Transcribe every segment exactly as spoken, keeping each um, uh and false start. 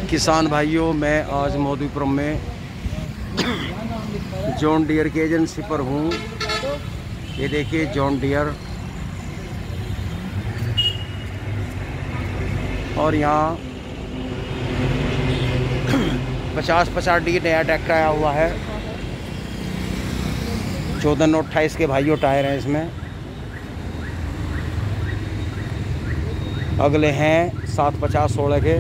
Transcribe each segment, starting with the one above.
किसान भाइयों, मैं आज मोदीपुरम में जॉन डियर की एजेंसी पर हूँ। ये देखिए जॉन डियर, और यहाँ पचास पचास डी नया ट्रैक्टर आया हुआ है। चौदह नौ अट्ठाईस के भाइयों टायर हैं इसमें। अगले हैं सात पचास सोलह के।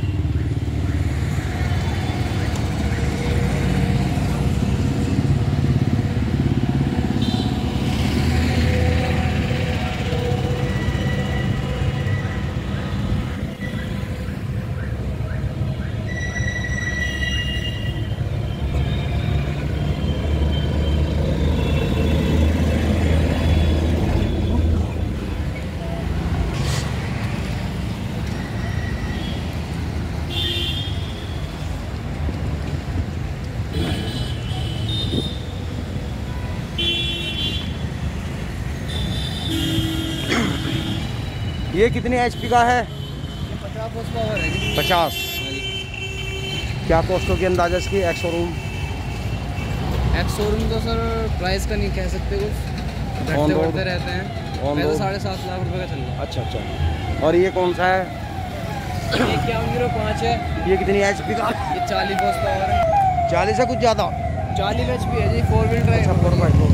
ये कितनी एचपी का है? पचास हॉर्स पावर है। पचास। क्या कॉस्ट होगी अंदाजा इसकी? एक्स शोरूम एक्स शोरूम तो सर प्राइस का नहीं कह सकते, कुछ घटते बढ़ते रहते हैं। वैसे साढ़े सात लाख रुपए का चल रहा है। अच्छा अच्छा। और ये कौन सा है? ये इक्यावन जीरो पाँच है। ये कितनी एचपी का? ये चालीस हॉर्स पावर है। चालीस से कुछ ज़्यादा? चालीस एचपी है जी, फोर व्हील ड्राइव। अच्छा, फोर बाई फोर।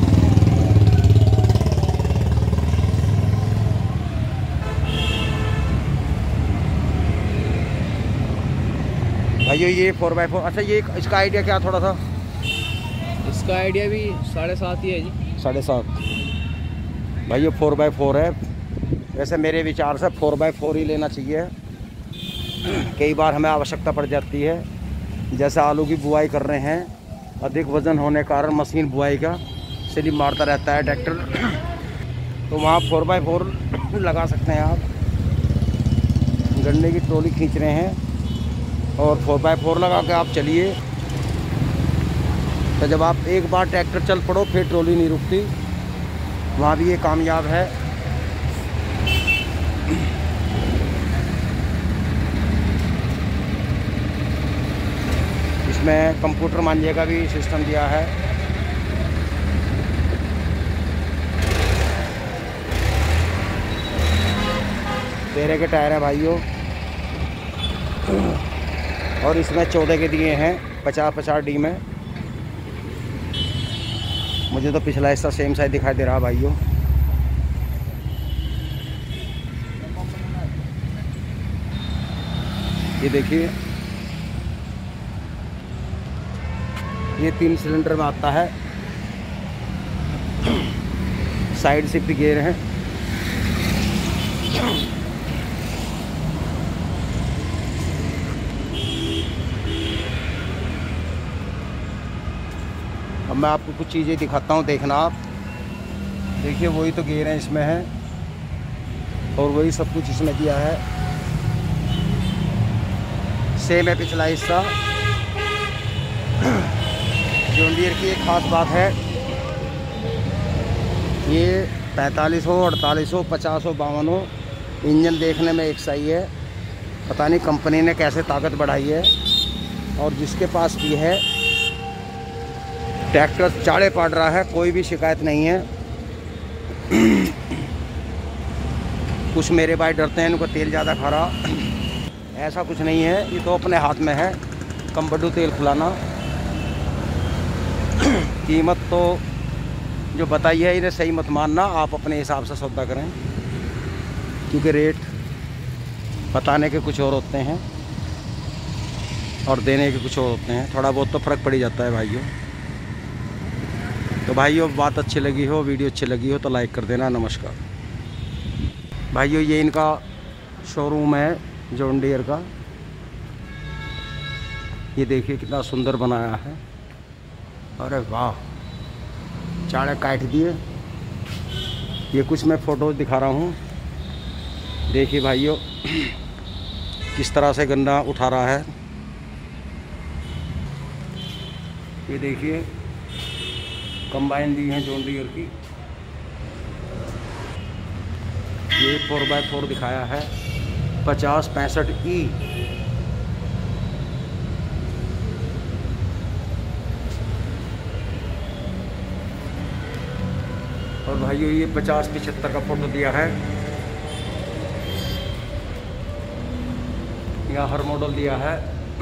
भाइयों ये फोर बाई फोर। अच्छा, ये इसका आइडिया क्या थोड़ा सा? इसका आइडिया भी साढ़े सात ही है जी। साढ़े सात। भाइयों फोर बाई फोर है। वैसे मेरे विचार से फोर बाई फोर ही लेना चाहिए। कई बार हमें आवश्यकता पड़ जाती है, जैसे आलू की बुआई कर रहे हैं, अधिक वजन होने के कारण मशीन बुआई का स्लिप मारता रहता है ट्रैक्टर, तो वहाँ फोर बाई फोर लगा सकते हैं आप। गन्ने की ट्रॉली खींच रहे हैं और फोर बाई फोर लगा के आप चलिए, तो जब आप एक बार ट्रैक्टर चल पड़ो फिर ट्रॉली नहीं रुकती। वहाँ भी ये कामयाब है। इसमें कंप्यूटर मांझे का भी सिस्टम दिया है। तेरह के टायर हैं भाइयों, और इसमें चौदह के दिए हैं पचास पचास डी में। मुझे तो पिछला हिस्सा सेम साइज दिखाई दे रहा भाइयों। ये देखिए, ये तीन सिलेंडर में आता है। साइड शिफ्ट गियर है। अब मैं आपको कुछ चीज़ें दिखाता हूँ, देखना आप। देखिए वही तो गियर हैं इसमें है, और वही सब कुछ इसमें दिया है। सेम है पिछला हिस्सा। जॉन डियर की एक ख़ास बात है, ये पैंतालीस हो, अड़तालीस हो, पचास हो, बावन हो, इंजन देखने में एक सही है। पता नहीं कंपनी ने कैसे ताकत बढ़ाई है। और जिसके पास भी है ट्रैक्टर चाड़े पाड़ रहा है, कोई भी शिकायत नहीं है। कुछ मेरे भाई डरते हैं इनको तेल ज़्यादा खा रहा, ऐसा कुछ नहीं है। ये तो अपने हाथ में है कम बड्डू तेल खुलाना। कीमत तो जो बताई है इन्हें सही मत मानना, आप अपने हिसाब से सौदा करें, क्योंकि रेट बताने के कुछ और होते हैं और देने के कुछ और होते हैं। थोड़ा बहुत तो फ़र्क पड़ ही जाता है भाइयों। तो भाइयों बात अच्छी लगी हो, वीडियो अच्छी लगी हो तो लाइक कर देना। नमस्कार भाइयों, ये इनका शोरूम है जॉन डियर का। ये देखिए कितना सुंदर बनाया है। अरे वाह, चाड़े काट दिए। ये कुछ मैं फ़ोटो दिखा रहा हूँ। देखिए भाइयों किस तरह से गन्ना उठा रहा है। ये देखिए कंबाइन दी है जॉन डियर की। ये फोर बाई फोर दिखाया है, पचास पैंसठ ई। भाइयों ये पचास पिछहत्तर का फोटो दिया है, यहाँ हर मॉडल दिया है।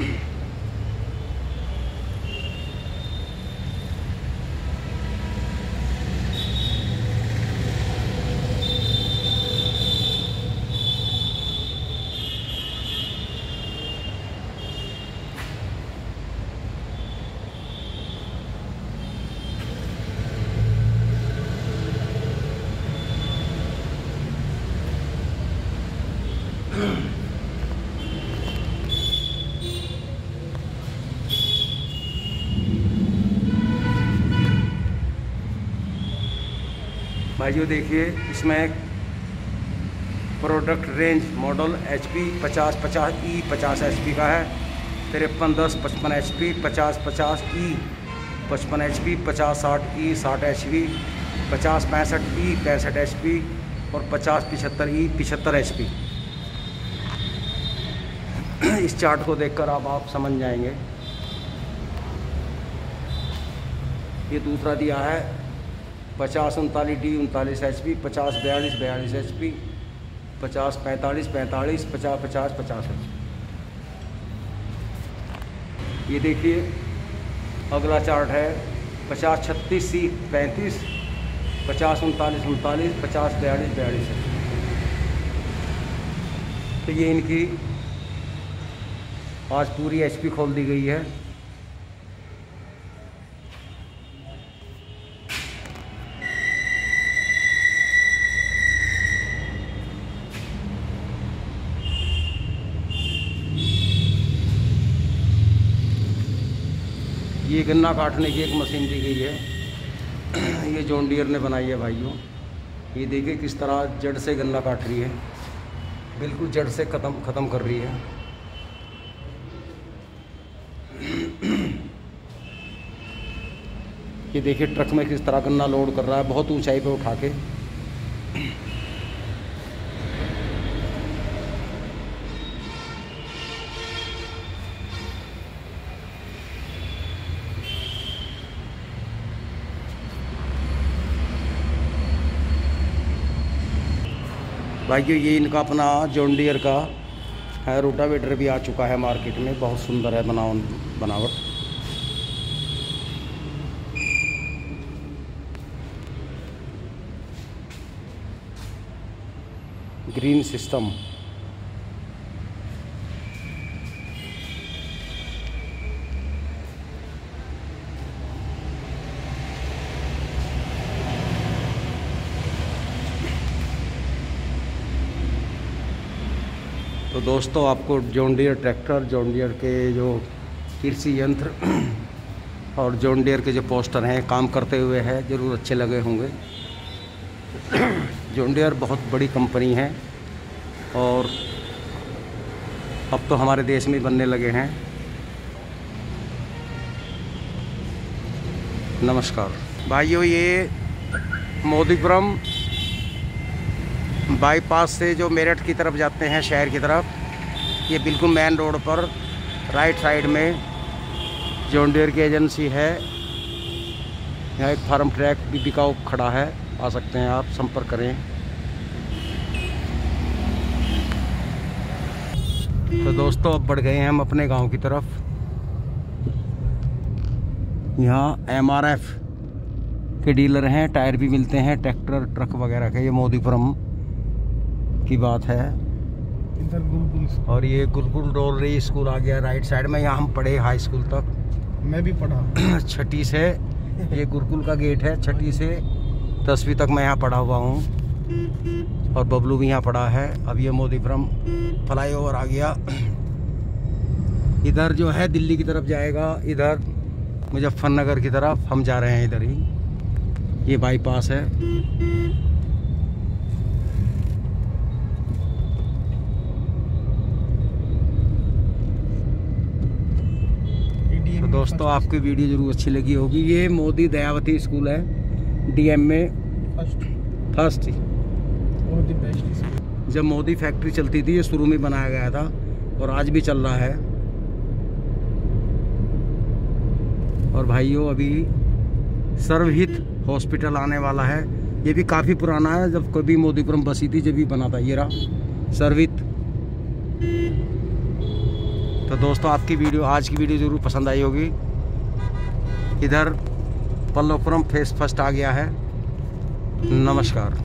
भाइयों देखिए इसमें product range model H P पचास पचास ई पचास एच पी का है, तिरपन दस पचपन एच पी, पचास पचास ई पचपन एच पी, पचास साठ ई साठ एच पी, पचास पैंसठ ई पैंसठ एच पी और पचास पिछहत्तर ई पिछहत्तर एच पी। इस चार्ट को देखकर आप आप समझ जाएंगे। ये दूसरा दिया है पचास उनतालीस डी उनतालीस एच पी, पचास बयालीस बयालीस एच पी, पचास पैंतालीस पैंतालीस, पचास पचास पचास एच पी। ये देखिए अगला चार्ट है पचास छत्तीस सी पैंतीस, पचास उनतालीस उनतालीस, पचास बयालीस बयालीस एच पी। तो ये इनकी आज पूरी एच पी खोल दी गई है। ये गन्ना काटने की एक मशीन दी गई है, ये जॉन डियर ने बनाई है भाइयों। ये देखिए किस तरह जड़ से गन्ना काट रही है, बिल्कुल जड़ से ख़त्म ख़त्म कर रही है। ये देखिए ट्रक में किस तरह गन्ना लोड कर रहा है, बहुत ऊंचाई पे उठा के। भाइयों ये इनका अपना जॉन डियर का है, रोटावेटर भी आ चुका है मार्केट में, बहुत सुंदर है बनाव बनावट। Green system. तो दोस्तों आपको John Deere tractor, John Deere के जो कृषि यंत्र और जॉन डियर के जो पोस्टर हैं काम करते हुए हैं ज़रूर अच्छे लगे होंगे। जॉन डियर बहुत बड़ी कंपनी है और अब तो हमारे देश में बनने लगे हैं। नमस्कार भाइयों, ये मोदीपुरम बाईपास से जो मेरठ की तरफ जाते हैं शहर की तरफ, ये बिल्कुल मेन रोड पर राइट साइड में जॉन डियर की एजेंसी है। यहाँ एक फार्म ट्रैक भी बिकाऊ खड़ा है, आ सकते हैं आप, संपर्क करें। तो दोस्तों अब बढ़ गए हैं हम अपने गांव की तरफ। यहाँ एम आर एफ के डीलर हैं, टायर भी मिलते हैं ट्रैक्टर ट्रक वगैरह के। ये मोदीपुरम की बात है। इधर गुरुकुल और ये गुरुकुल डोलरी स्कूल आ गया राइट साइड में। यहाँ हम पढ़े हाई स्कूल तक, मैं भी पढ़ा। छठी से ये गुरुकुल का गेट है, छठी से दसवीं तक मैं यहाँ पढ़ा हुआ हूँ और बबलू भी यहाँ पढ़ा है। अब ये मोदीपुरम फ्लाईओवर आ गया। इधर जो है दिल्ली की तरफ जाएगा, इधर मुजफ्फरनगर की तरफ हम जा रहे हैं, इधर ही ये बाईपास है। तो दोस्तों आपकी वीडियो जरूर अच्छी लगी होगी। ये मोदी दयावती स्कूल है, डीएम में फर्स्ट फर्स्ट मोदी बेस्ट। जब मोदी फैक्ट्री चलती थी ये शुरू में बनाया गया था और आज भी चल रहा है। और भाइयों अभी सर्वहित हॉस्पिटल आने वाला है ये भी काफ़ी पुराना है, जब कभी मोदीपुरम बसी थी जब भी बना था। ये रहा सर्वित। तो दोस्तों आपकी वीडियो, आज की वीडियो ज़रूर पसंद आई होगी। इधर पल्लवपुरम फेस फर्स्ट आ गया है। नमस्कार।